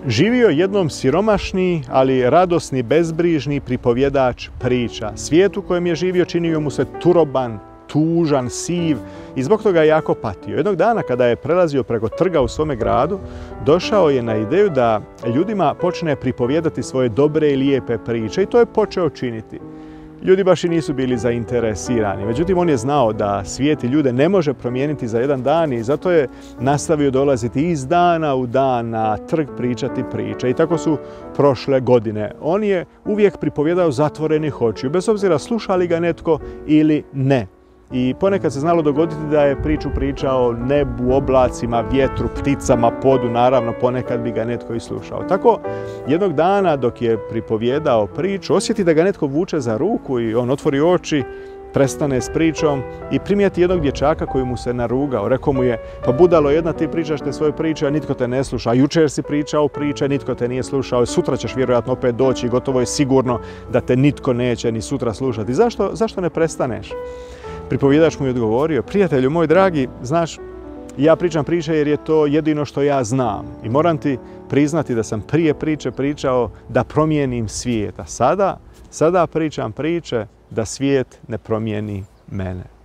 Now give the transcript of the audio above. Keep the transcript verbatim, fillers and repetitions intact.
Živio jednom siromašni, ali radosni, bezbrižni pripovjedač priča. Svijet u kojem je živio činio mu se turoban, tužan, siv i zbog toga je jako patio. Jednog dana kada je prelazio preko trga u svome gradu, došao je na ideju da ljudima počne pripovjedati svoje dobre i lijepe priče i to je počeo činiti. Ljudi baš i nisu bili zainteresirani. Međutim, on je znao da svijet i ljude ne može promijeniti za jedan dan i zato je nastavio dolaziti iz dana u dan na trg pričati priče. I tako su prošle godine. On je uvijek pripovjedao zatvorenih očiju, bez obzira sluša li ga netko ili ne. I ponekad se znalo dogoditi da je priču pričao nebu, oblacima, vjetru, pticama, podu, naravno ponekad bi ga netko i slušao. Tako jednog dana dok je pripovjedao priču, osjeti da ga netko vuče za ruku i on otvori oči, prestane s pričom i primijeti jednog dječaka koji mu se narugao. Rekao mu je, pa budalo jedna ti pričaš te svoje priče, a nitko te ne sluša. Jučer si pričao priče, nitko te nije slušao. Sutra ćeš vjerojatno opet doći i gotovo je sigurno da te nitko neće ni sutra slušati. Zašto, zašto ne prestaneš? Pripovjedač mu je odgovorio, prijatelju moj dragi, znaš, ja pričam priče jer je to jedino što ja znam. I moram ti priznati da sam prije priče pričao da promijenim svijet. A sada, sada pričam priče da svijet ne promijeni mene.